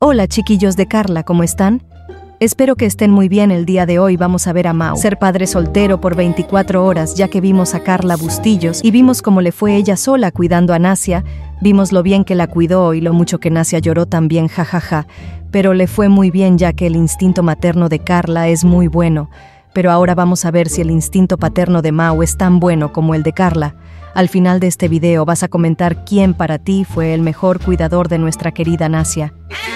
Hola chiquillos de Carla, ¿cómo están? Espero que estén muy bien. El día de hoy vamos a ver a Mau ser padre soltero por 24 horas, ya que vimos a Carla Bustillos y vimos cómo le fue ella sola cuidando a Nasia. Vimos lo bien que la cuidó y lo mucho que Nasia lloró también, jajaja. Pero le fue muy bien, ya que el instinto materno de Carla es muy bueno. Pero ahora vamos a ver si el instinto paterno de Mau es tan bueno como el de Carla. Al final de este video vas a comentar quién para ti fue el mejor cuidador de nuestra querida Nasia.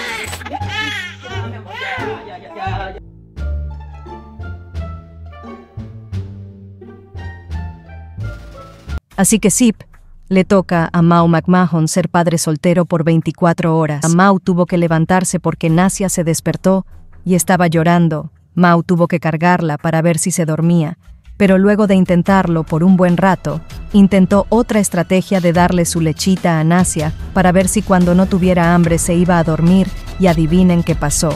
Así que sí, le toca a Mau McMahon ser padre soltero por 24 horas. Mau tuvo que levantarse porque Nasia se despertó y estaba llorando. Mau tuvo que cargarla para ver si se dormía, pero luego de intentarlo por un buen rato, intentó otra estrategia de darle su lechita a Nasia para ver si cuando no tuviera hambre se iba a dormir, y adivinen qué pasó.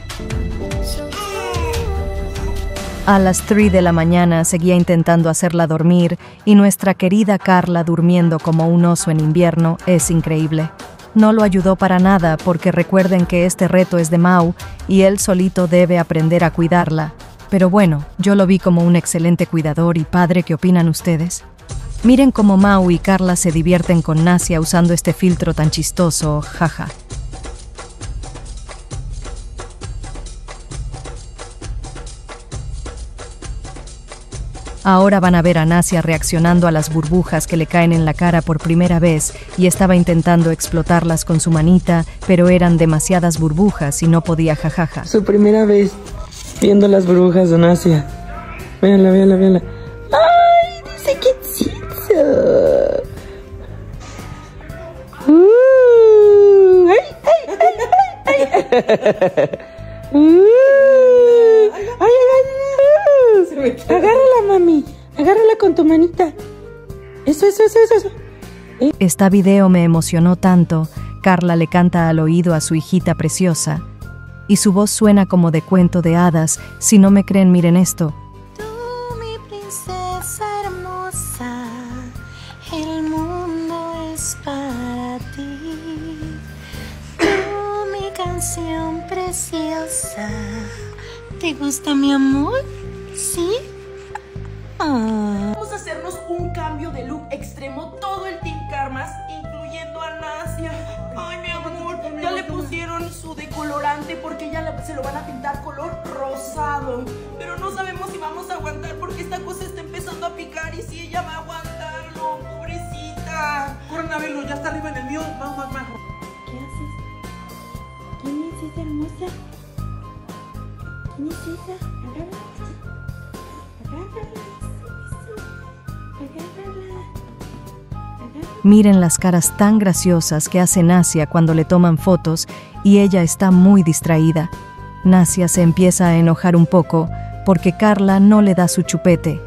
A las 3 de la mañana seguía intentando hacerla dormir y nuestra querida Carla durmiendo como un oso en invierno. Es increíble. No lo ayudó para nada porque recuerden que este reto es de Mau y él solito debe aprender a cuidarla. Pero bueno, yo lo vi como un excelente cuidador y padre. ¿Qué opinan ustedes? Miren cómo Mau y Carla se divierten con Nasia usando este filtro tan chistoso, jaja. Ahora van a ver a Nasia reaccionando a las burbujas que le caen en la cara por primera vez y estaba intentando explotarlas con su manita, pero eran demasiadas burbujas y no podía, jajaja. Su primera vez viendo las burbujas de Nasia. Véanla, véanla, véanla. ¡Ay, dice que chizo! ¡Ay, ay, ay, ay! ¡Ay, ay, ay! Agárrala, mami. Agárrala con tu manita. Eso. Este video me emocionó tanto. Carla le canta al oído a su hijita preciosa y su voz suena como de cuento de hadas. Si no me creen, miren esto. Tú, mi princesa hermosa, el mundo es para ti. Tú, mi canción preciosa. ¿Te gusta mi amor? ¿Sí? Vamos a hacernos un cambio de look extremo, todo el Team Karmas, incluyendo a Nasia. Ay, mi amor, ya le pusieron su decolorante porque ya se lo van a pintar color rosado. Pero no sabemos si vamos a aguantar porque esta cosa está empezando a picar y si ella va a aguantarlo, pobrecita. Corran a verlo, ya está arriba en el mío. Vamos. ¿Qué haces? ¿Quién es esa hermosa? ¿Quién es esa? Agárrala. Miren las caras tan graciosas que hace Nasia cuando le toman fotos y ella está muy distraída. Nasia se empieza a enojar un poco porque Carla no le da su chupete.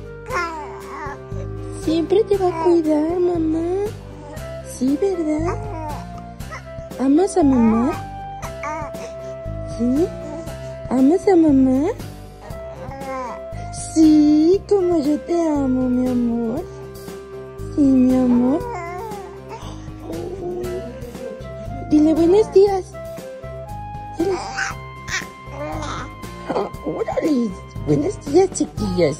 Siempre te va a cuidar, mamá. Sí, ¿verdad? ¿Amas a mamá? ¿Sí? ¿Amas a mamá? Sí, como yo te amo, mi amor. Sí, mi amor. Dile buenos días. Órale. Buenos días, chiquillos.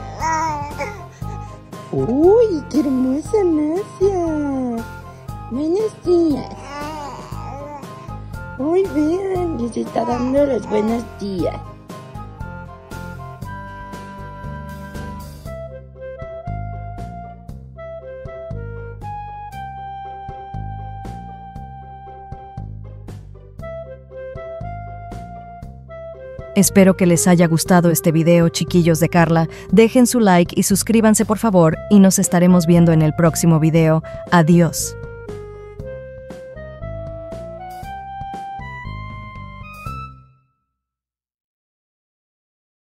Uy, qué hermosa Nasia. Buenos días. Uy, vean, les está dando los buenos días. Espero que les haya gustado este video, chiquillos de Carla. Dejen su like y suscríbanse por favor y nos estaremos viendo en el próximo video. Adiós.